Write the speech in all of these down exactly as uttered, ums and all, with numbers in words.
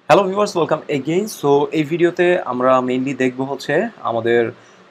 Hello viewers, welcome again. So এই ভিডিওতে আমরা মেইনলি দেখব হচ্ছে আমাদের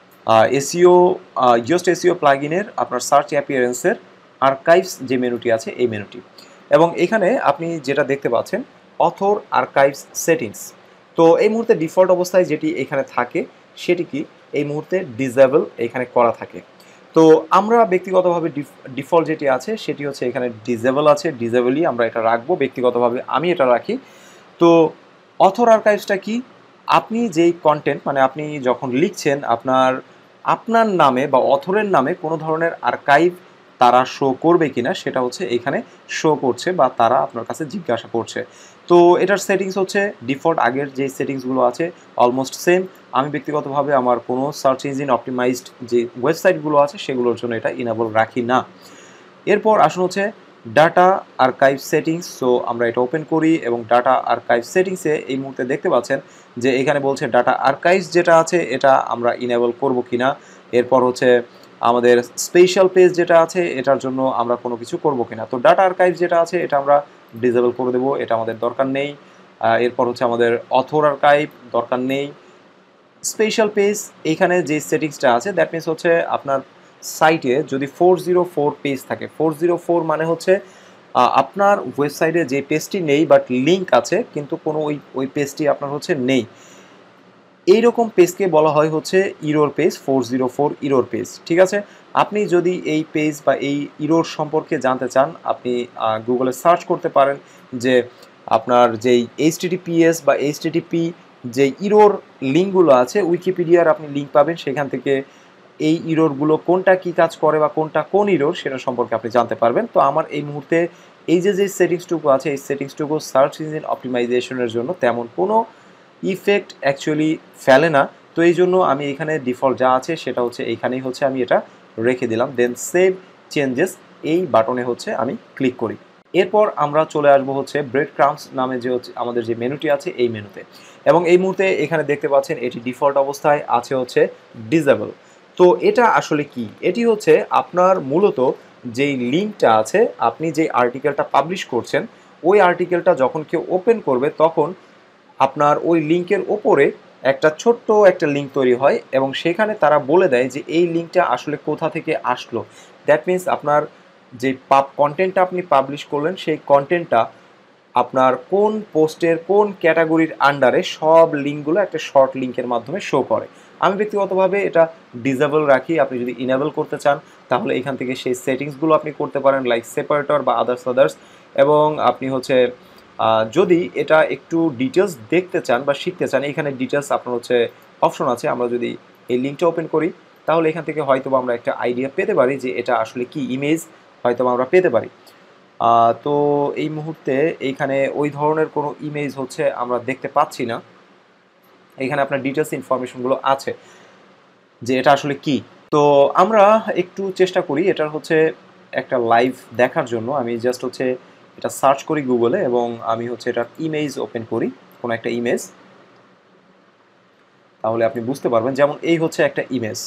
এসইও জাস্ট এসইও প্লাগইনের আপনার সার্চ অ্যাপিয়ারেন্সের আর্কাইভস যে মেনুটি আছে এই মেনুটি। এবং এখানে আপনি যেটা দেখতে পাচ্ছেন অথর আর্কাইভস সেটিংস। তো এই মুহূর্তে ডিফল্ট অবস্থায় যেটি এখানে থাকে সেটি কি এই মুহূর্তে ডিসেবল এখানে করা থাকে। তো আমরা ব্যক্তিগতভাবে ডিফল্ট যেটি আছে সেটি হচ্ছে এখানে ডিসেবল আছে, ডিসেবলই আমরা এটা রাখবো। ব্যক্তিগতভাবে আমি এটা রাখি। তো অথর আর্কাইভসটা কি? আপনি যেই কন্টেন্ট মানে আপনি যখন লিখছেন আপনার আপনার নামে বা অথরের নামে কোনো ধরনের আর্কাইভ তারা শো করবে কিনা সেটা হচ্ছে এখানে শো করছে বা তারা আপনার কাছে জিজ্ঞাসা করছে। তো এটার সেটিংস হচ্ছে ডিফল্ট আগের যে সেটিংসগুলো আছে অলমোস্ট সেম। আমি ব্যক্তিগতভাবে আমার কোনো সার্চ ইঞ্জিন অপটিমাইজড যে ওয়েবসাইটগুলো আছে সেগুলোর জন্য এটা ইনেবল রাখি না। এরপর আসুন হচ্ছে ডাটা আর্কাইভ সেটিংস। সো আমরা এটা ওপেন করি এবং ডাটা আর্কাইভ সেটিংসে এই মুহূর্তে দেখতে পাচ্ছেন যে এখানে বলছে ডাটা আর্কাইভস যেটা আছে এটা আমরা ইনেবল করব কিনা। এরপর হচ্ছে আমাদের স্পেশাল পেজ যেটা আছে এটার জন্য আমরা কোনো কিছু করব কিনা। তো ডাটা আর্কাইভ যেটা আছে এটা আমরা ডিসেবল করে দেবো, এটা আমাদের দরকার নেই। এরপর হচ্ছে আমাদের অথর আর্কাইভ দরকার নেই। স্পেশাল পেজ এইখানে যে সেটিংসটা আছে দ্যাট মিনস হচ্ছে আপনার সাইটে যদি ফোর জিরো ফোর পেজ থাকে, ফোর জিরো ফোর মানে হচ্ছে আপনার ওয়েবসাইটে যে পেজটি নেই বাট লিঙ্ক আছে কিন্তু কোনো ওই ওই পেজটি আপনার হচ্ছে নেই, এইরকম পেজকে বলা হয় হচ্ছে error page, four zero four error page. ঠিক আছে, আপনি যদি এই পেজ বা এই ইরোর সম্পর্কে জানতে চান আপনি গুগলে সার্চ করতে পারেন যে আপনার যেই এইচটিটিপিএস বা এইচটিটিপি যে ইরোর লিঙ্কগুলো আছে উইকিপিডিয়ার আপনি লিঙ্ক পাবেন, সেখান থেকে এই ইরোরগুলো কোনটা কি কাজ করে বা কোনটা কোন ইরোর সেটা সম্পর্কে আপনি জানতে পারবেন। তো আমার এই মুহূর্তে এই যে যে সেটিংসটুকু আছে এই সেটিংসটুকু সার্চ ইঞ্জিন অপটিমাইজেশনের জন্য তেমন কোনো ইফেক্ট অ্যাকচুয়ালি ফেলে না। তো এই জন্য আমি এখানে ডিফল্ট যা আছে সেটা হচ্ছে এইখানেই হচ্ছে আমি এটা রেখে দিলাম। দেন সেভ চেঞ্জেস এই বাটনে হচ্ছে আমি ক্লিক করি। এরপর আমরা চলে আসবো হচ্ছে ব্রেড ক্রাম্পস নামে যে হচ্ছে আমাদের যে মেনুটি আছে এই মেনুতে। এবং এই মুহূর্তে এখানে দেখতে পাচ্ছেন এটি ডিফল্ট অবস্থায় আছে হচ্ছে ডিসেবল। তো এটা আসলে কি? এটি হচ্ছে আপনার মূলত যেই লিঙ্কটা আছে, আপনি যেই আর্টিকেলটা পাবলিশ করছেন ওই আর্টিকেলটা যখন কেউ ওপেন করবে তখন আপনার ওই লিঙ্কের ওপরে একটা ছোট্ট একটা লিঙ্ক তৈরি হয় এবং সেখানে তারা বলে দেয় যে এই লিঙ্কটা আসলে কোথা থেকে আসলো। দ্যাট মিনস আপনার যে পাব কন্টেন্টটা আপনি পাবলিশ করলেন সেই কন্টেন্টটা আপনার কোন পোস্টের কোন ক্যাটাগরির আন্ডারে সব লিঙ্কগুলো একটা শর্ট লিঙ্কের মাধ্যমে শো করে। আমি ব্যক্তিগতভাবে এটা ডিসেবল রাখি। আপনি যদি ইনেবল করতে চান তাহলে এখান থেকে সেই সেটিংসগুলো আপনি করতে পারেন লাইক সেপারেটর বা আদার্স আদার্স। এবং আপনি হচ্ছে যদি এটা একটু ডিটেলস দেখতে চান বা শিখতে চান এখানে ডিটেলস আপনার হচ্ছে অপশন আছে। আমরা যদি এই লিঙ্কটা ওপেন করি তাহলে এখান থেকে হয়তো আমরা একটা আইডিয়া পেতে পারি যে এটা আসলে কি ইমেজ হয়তো আমরা পেতে পারি। তো এই মুহূর্তে এইখানে ওই ধরনের কোনো ইমেজ হচ্ছে আমরা দেখতে পাচ্ছি না। এইখানে আপনার ডিটেলস ইনফরমেশনগুলো আছে যে এটা আসলে কি। তো আমরা একটু চেষ্টা করি এটার হচ্ছে একটা লাইভ দেখার জন্য। আমি জাস্ট হচ্ছে এটা সার্চ করি গুগলে এবং আমি হচ্ছে এটার ইমেজ ওপেন করি, কোনো একটা ইমেজ, তাহলে আপনি বুঝতে পারবেন। যেমন এই হচ্ছে একটা ইমেজ।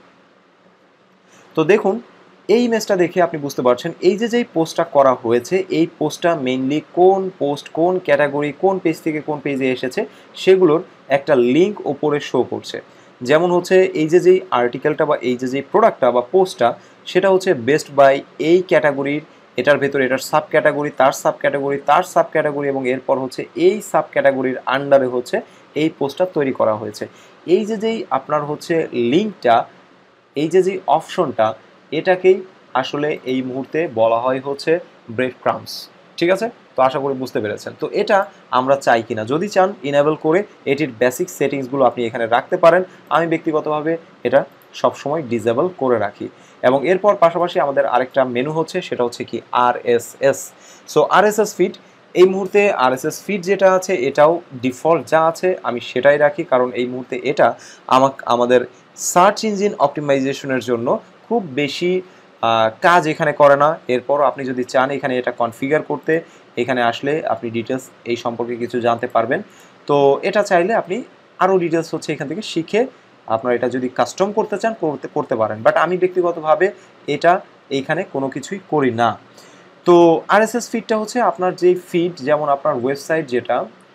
তো দেখুন এই ইমেজটা দেখে আপনি বুঝতে পারছেন এই যে যেই পোস্টটা করা হয়েছে এই পোস্টটা মেইনলি কোন পোস্ট কোন ক্যাটাগরি কোন পেজ থেকে কোন পেজে এসেছে সেগুলোর একটা লিঙ্ক ওপরে শো করছে। যেমন হচ্ছে এই যে যেই আর্টিকেলটা বা এই যে যেই প্রোডাক্টটা বা পোস্টটা সেটা হচ্ছে বেস্ট বাই এই ক্যাটাগরির, এটার ভেতরে এটার সাব ক্যাটাগরি তার সাব ক্যাটাগরি তার সাব ক্যাটাগরি এবং এরপর হচ্ছে এই সাব ক্যাটাগরির আন্ডারে হচ্ছে এই পোস্টটা তৈরি করা হয়েছে। এই যে যেই আপনার হচ্ছে লিঙ্কটা, এই যে যে অপশনটা এটাকেই আসলে এই মুহূর্তে বলা হয় হচ্ছে ব্রেড ক্রাম্পস। ঠিক আছে, তো আশা করি বুঝতে পেরেছেন। তো এটা আমরা চাই কিনা, যদি চান ইনেবল করে এটির বেসিক সেটিংসগুলো আপনি এখানে রাখতে পারেন। আমি ব্যক্তিগতভাবে এটা সবসময় ডিসেবল করে রাখি। এবং এরপর পাশাপাশি আমাদের আরেকটা মেনু হচ্ছে সেটা হচ্ছে কি আরএসএস। সো আরএসএস ফিড এই মুহূর্তে আরএসএস ফিড যেটা আছে এটাও ডিফল্ট যা আছে আমি সেটাই রাখি, কারণ এই মুহূর্তে এটা আমাকে আমাদের সার্চ ইঞ্জিন অপটিমাইজেশনের জন্য খুব বেশি কাজ এখানে করে না। এরপর আপনি যদি চান এখানে এটা কনফিগার করতে এখানে আসলে আপনি ডিটেলস এই সম্পর্কে কিছু জানতে পারবেন। তো এটা চাইলে আপনি আরও ডিটেলস হচ্ছে এখান থেকে শিখে আপনারা এটা যদি কাস্টম করতে চান করতে করতে পারেন, বাট আমি ব্যক্তিগতভাবে এটা এইখানে কোনো কিছুই করি না। তো আরএসএস ফিডটা হচ্ছে আপনার যে ফিড, যেমন আপনার ওয়েবসাইট যেটা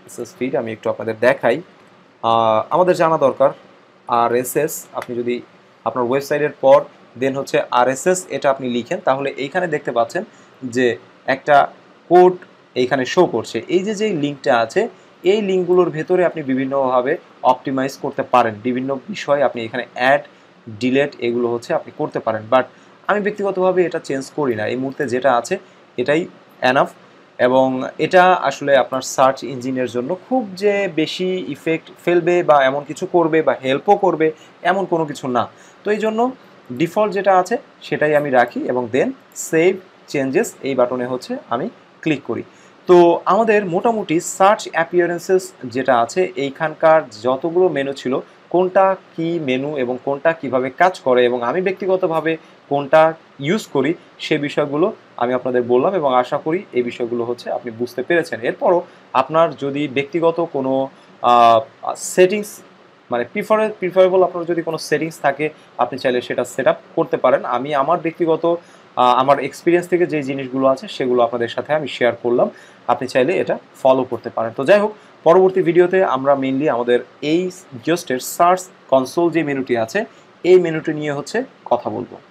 এসএস ফিড আমি একটু আপনাদের দেখাই। আমাদের জানা দরকার আরএসএস। আপনি যদি আপনার ওয়েবসাইটের পর দেন হচ্ছে আরএসএস এটা আপনি লিখেন, তাহলে এইখানে দেখতে পাচ্ছেন যে একটা কোড এইখানে শো করছে। এই যে যে লিঙ্কটা আছে, এই লিঙ্কগুলোর ভেতরে আপনি বিভিন্নভাবে অপটিমাইজ করতে পারেন, বিভিন্ন বিষয় আপনি এখানে অ্যাড ডিলেট এগুলো হচ্ছে আপনি করতে পারেন। বাট আমি ব্যক্তিগতভাবে এটা চেঞ্জ করি না, এই মুহূর্তে যেটা আছে এটাই এনাফ। এবং এটা আসলে আপনার সার্চ ইঞ্জিনের জন্য খুব যে বেশি ইফেক্ট ফেলবে বা এমন কিছু করবে বা হেল্পও করবে এমন কোনো কিছু না। তো এই জন্য ডিফল্ট যেটা আছে সেটাই আমি রাখি এবং দেন সেভ চেঞ্জেস এই বাটনে হচ্ছে আমি ক্লিক করি। তো আমাদের মোটামুটি সার্চ অ্যাপিয়ারেন্সেস যেটা আছে এইখানকার যতগুলো মেনু ছিল, কোনটা কি মেনু এবং কোনটা কিভাবে কাজ করে এবং আমি ব্যক্তিগতভাবে কোনটা ইউজ করি সে বিষয়গুলো আমি আপনাদের বললাম এবং আশা করি এই বিষয়গুলো হচ্ছে আপনি বুঝতে পেরেছেন। এরপরও আপনার যদি ব্যক্তিগত কোনো সেটিংস মানে প্রিফারে প্রিফারেবল আপনার যদি কোনো সেটিংস থাকে আপনি চাইলে সেটা সেট আপ করতে পারেন। আমি আমার ব্যক্তিগত আমার এক্সপিরিয়েন্স থেকে যে জিনিসগুলো আছে সেগুলো আপনাদের সাথে আমি শেয়ার করলাম, আপনি চাইলে এটা ফলো করতে পারেন। তো যাই হোক, পরবর্তী ভিডিওতে আমরা মেইনলি আমাদের এই জাস্টের সার্চ কনসোল যে মেনুটি আছে এই মেনুটি নিয়ে হচ্ছে কথা বলবো।